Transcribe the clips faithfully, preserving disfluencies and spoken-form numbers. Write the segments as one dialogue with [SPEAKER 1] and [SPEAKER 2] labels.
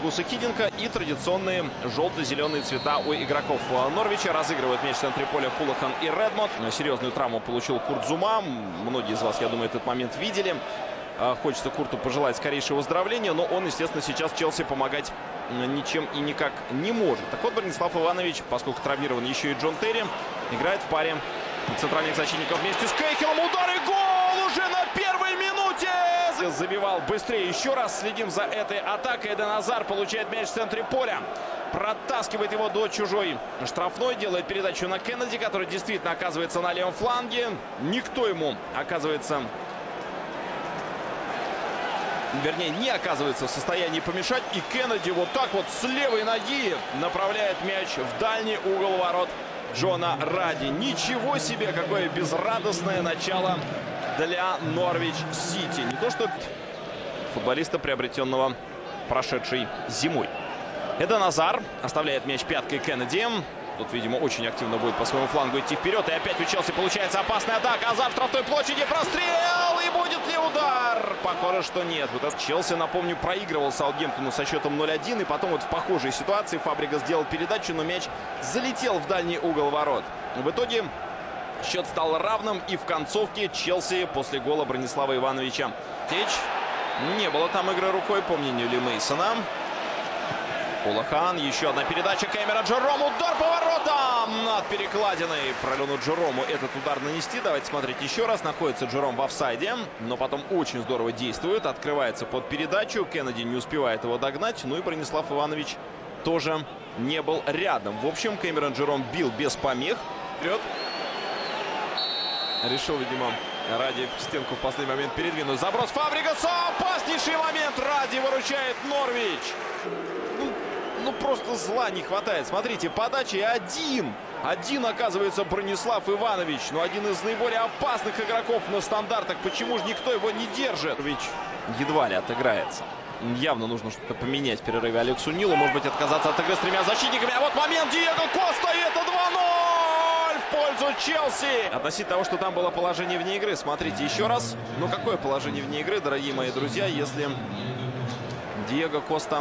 [SPEAKER 1] Маркуса Хидинга и традиционные желто-зеленые цвета у игроков Норвича. Разыгрывают мяч в центре поля Хулахан и Редмонд. Серьезную травму получил Курт Зума. Многие из вас, я думаю, этот момент видели. Хочется Курту пожелать скорейшего выздоровления, но он, естественно, сейчас Челси помогать ничем и никак не может. Так вот, Бронислав Иванович, поскольку травмирован еще и Джон Терри, играет в паре центральных защитников вместе с Кейхелом. Удар и гол уже на первой минуте! Забивал быстрее. Еще раз следим за этой атакой. Эден Азар получает мяч в центре поля. Протаскивает его до чужой штрафной. Делает передачу на Кеннеди, который действительно оказывается на левом фланге. Никто ему, оказывается... Вернее, не оказывается в состоянии помешать. И Кеннеди вот так вот с левой ноги направляет мяч в дальний угол ворот Джона Ради. Ничего себе, какое безрадостное начало для Норвич-Сити. Не то что футболиста, приобретенного прошедшей зимой. Эден Азар оставляет мяч пяткой Кеннеди. Тут, видимо, очень активно будет по своему флангу идти вперед. И опять у Челси получается опасная атака. Азар в штрафной площади. Прострел! И будет ли удар? Похоже, что нет. Вот этот Челси, напомню, проигрывал Саутгемптону со счетом ноль один. И потом вот в похожей ситуации Фабригас сделал передачу, но мяч залетел в дальний угол ворот. В итоге счет стал равным. И в концовке Челси после гола Бронислава Ивановича Теч. Не было там игры рукой, по мнению Ли Мейсона. Хулахан, еще одна передача Кэмерон Джером, удар по воротам над перекладиной. Пролену Джерому этот удар нанести. Давайте смотреть еще раз. Находится Джером в офсайде, но потом очень здорово действует. Открывается под передачу. Кеннеди не успевает его догнать. Ну и Бронислав Иванович тоже не был рядом. В общем, Кэмерон Джером бил без помех. Вперед. Решил, видимо, Ради в стенку в последний момент передвинуть. Заброс Фабригаса. Опаснейший момент. Ради выручает Норвич. Ну, просто зла не хватает. Смотрите, подачи один. Один, оказывается, Бронислав Иванович. Но один из наиболее опасных игроков на стандартах. Почему же никто его не держит? Норвич едва ли отыграется. Явно нужно что-то поменять в перерыве Алексу Нилу. Может быть, отказаться от игры с тремя защитниками. А вот момент Диего Коста. И это два ноль в пользу Челси. Относительно того, что там было положение вне игры. Смотрите еще раз. Ну, какое положение вне игры, дорогие мои друзья, если Диего Коста...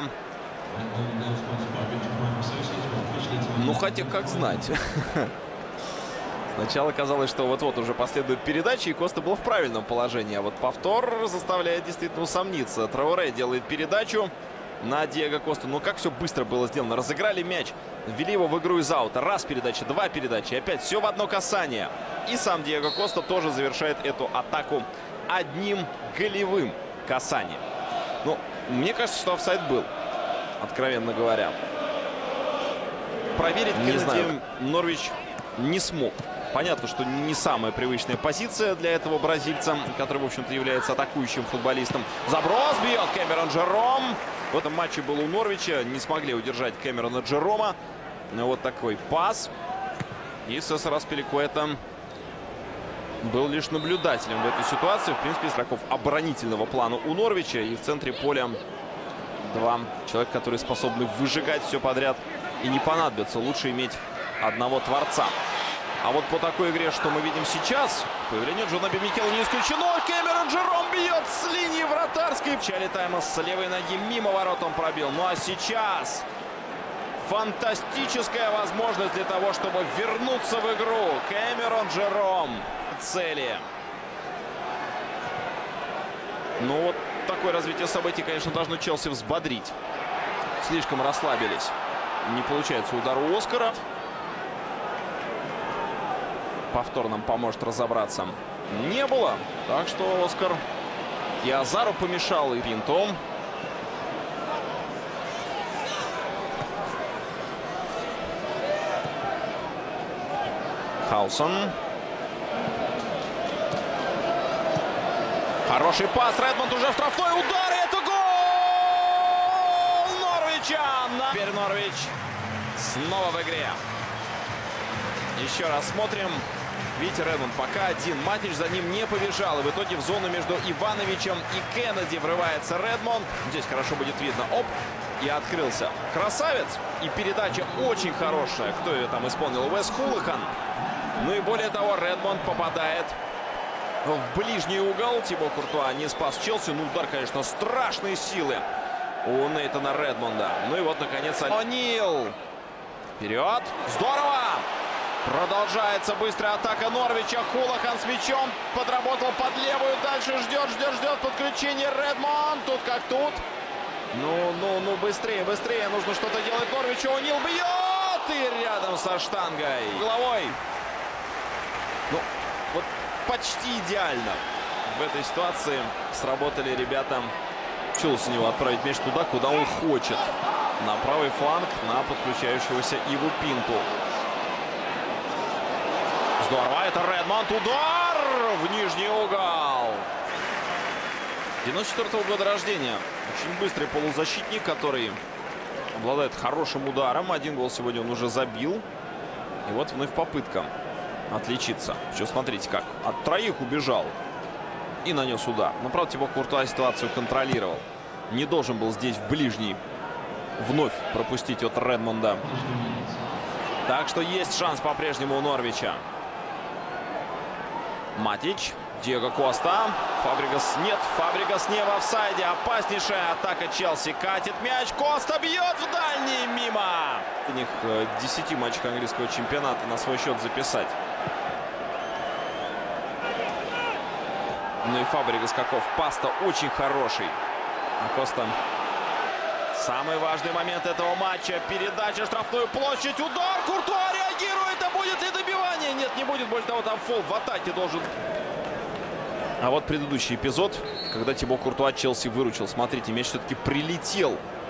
[SPEAKER 1] Ну, хотя как знать. Сначала казалось, что вот-вот уже последует передача, и Коста был в правильном положении. А вот повтор заставляет действительно усомниться. Трауре делает передачу на Диего Косту. Ну, как все быстро было сделано. Разыграли мяч, ввели его в игру из аута. Раз передача, два передачи. Опять все в одно касание. И сам Диего Коста тоже завершает эту атаку одним голевым касанием. Ну, мне кажется, что офсайд был. Откровенно говоря. Проверить Кеннеди Норвич не смог. Понятно, что не самая привычная позиция для этого бразильца, который, в общем-то, является атакующим футболистом. Заброс бьет Кэмерон Джером. В этом матче был у Норвича. Не смогли удержать Кэмерона Джерома. Вот такой пас. И Сесар Аспиликуэта был лишь наблюдателем в этой ситуации. В принципе, из игроков оборонительного плана у Норвича. И в центре поля два человека, которые способны выжигать все подряд. И не понадобится. Лучше иметь одного творца. А вот по такой игре, что мы видим сейчас, появление Джона Би Микела не исключено. Кэмерон Джером бьет с линии вратарской. В начале тайма с левой ноги мимо ворот он пробил. Ну а сейчас фантастическая возможность для того, чтобы вернуться в игру. Кэмерон Джером цели. Ну вот такое развитие событий, конечно, должно Челси взбодрить. Слишком расслабились. Не получается удар у Оскара. Повтор нам поможет разобраться. Не было. Так что Оскар и Азару помешал, и Пинто. Хаусон. Хороший пас. Редмонд уже в штрафной. Удар. И это гол Норвича. Теперь Норвич снова в игре. Еще раз смотрим. Видите, Редмонд пока один. Матич за ним не побежал. И в итоге в зону между Ивановичем и Кеннеди врывается Редмонд. Здесь хорошо будет видно. Оп. И открылся. Красавец. И передача очень хорошая. Кто ее там исполнил? Уэс Хулахан. Ну и более того, Редмонд попадает в ближний угол. Тибо Куртуа не спас Челси. Ну, удар, конечно, страшной силы у Нейтана Редмонда. Ну и вот, наконец, О'Нил. Вперед. Здорово! Продолжается быстрая атака Норвича. Хулахан с мячом. Подработал под левую. Дальше ждет, ждет, ждет. Подключение Редмонд. Тут как тут. Ну, ну, ну, быстрее, быстрее. Нужно что-то делать Норвичу. О'Нил бьет. И рядом со штангой. Головой. Ну, вот почти идеально. В этой ситуации сработали ребята. Получилось у него отправить мяч туда, куда он хочет. На правый фланг, на подключающегося Иву Пинту. Здорово, это Редмонд. Удар в нижний угол. девяносто четвёртого года рождения. Очень быстрый полузащитник, который обладает хорошим ударом. Один гол сегодня он уже забил. И вот вновь попытка отличиться. Еще смотрите как. От троих убежал. И нанес удар. Но, правда, Тибо Куртуа ситуацию контролировал. Не должен был здесь в ближний вновь пропустить от Редмонда. Так что есть шанс по-прежнему у Норвича. Матич. Диего Коста. Фабригас нет. Фабригас не в офсайде. Опаснейшая атака Челси. Катит мяч. Коста бьет в дальний. Мимо. У них десять матчей английского чемпионата на свой счет записать. Ну и Фабригас каков. Пас-то очень хороший. А Коста. Самый важный момент этого матча. Передача в штрафную площадь. Удар. Куртуа реагирует. А будет ли добивание? Нет, не будет. Более того, там фол в атаке должен. А вот предыдущий эпизод, когда Тибо Куртуа Челси выручил. Смотрите, мяч все-таки прилетел